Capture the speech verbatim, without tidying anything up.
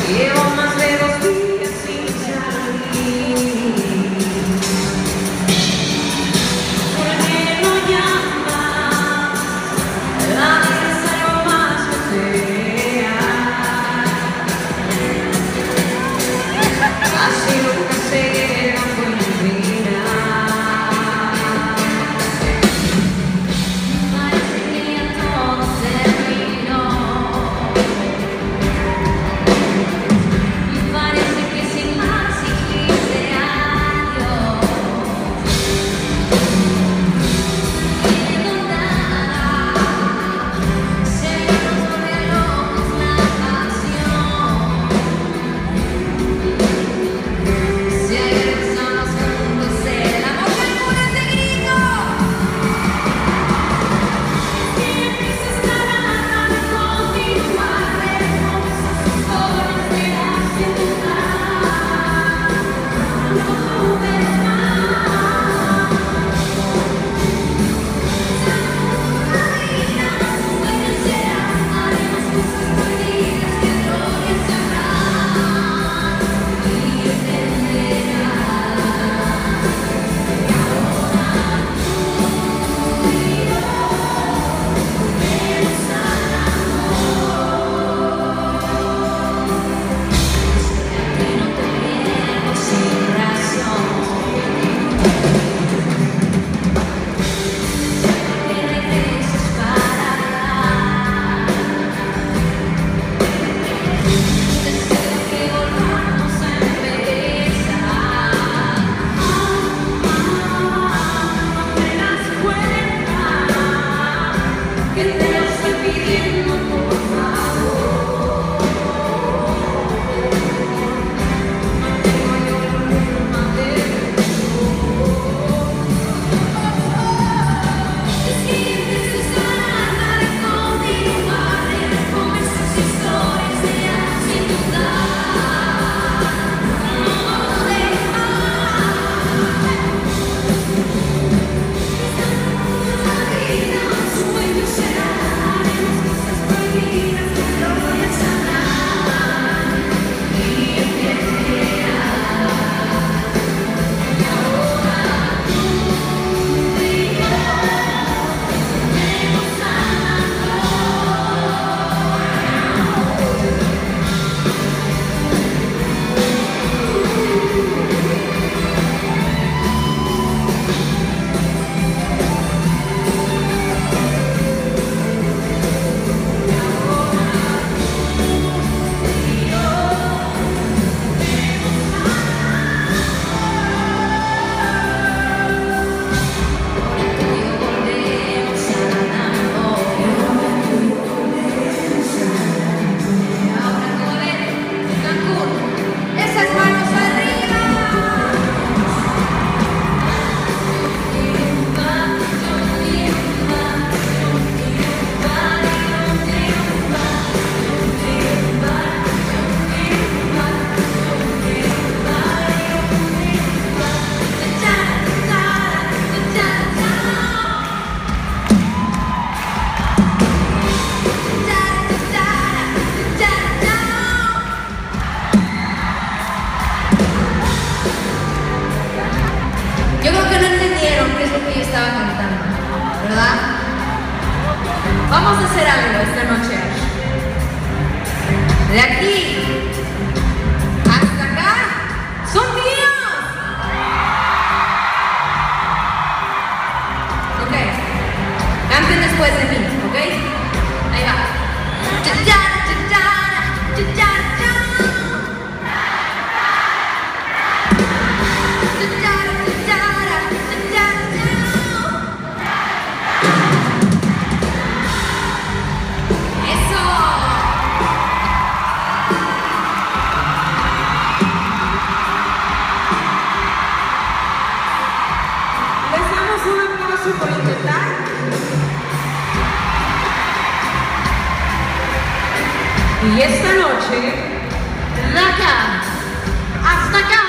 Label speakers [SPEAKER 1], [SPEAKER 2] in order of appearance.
[SPEAKER 1] Llevo más de dos días sin salir. ¿Por qué no llamas? La vida es algo más que fea. Así nunca se queda con mi vida. Parece que ya todo terminó. Parece que sin más dijiste adiós. Quedó nada. Se nos volvió locos la pasión. Si hay personas juntos el amor que pone ese grito. Siempre se estará continuar hermosas historias de la ciudad. No ves más. Una vida, sueños serán, haremos cosas prohibidas que gloria sabrán y entenderán. Sin razón, que regreses para hablar. Deseo que volvamos a empezar. No te das cuenta que te lo estoy pidiendo, por favor. Tengo yo la culpa de es que empiezas a andar y continuar con esas historias de sin dudar. No dejes una vida, un sueño será, haremos cosas prohibidas que gloria sabrán y entenderán. Ahora tú y yo tenemos esas manos arriba. Yo creo que no entendieron qué es lo que yo estaba cantando, ¿verdad? Vamos a hacer algo esta noche. De aquí hasta acá son míos. Ok, canten después de mí, ¿ok? Ahí va. Cha-cha-ra, cha-cha-ra, cha-cha-ra. Cha-cha-ra, cha-cha-ra, cha-cha-ra. Eso. Les damos un aplauso por intentar. Y esta noche, de acá hasta acá.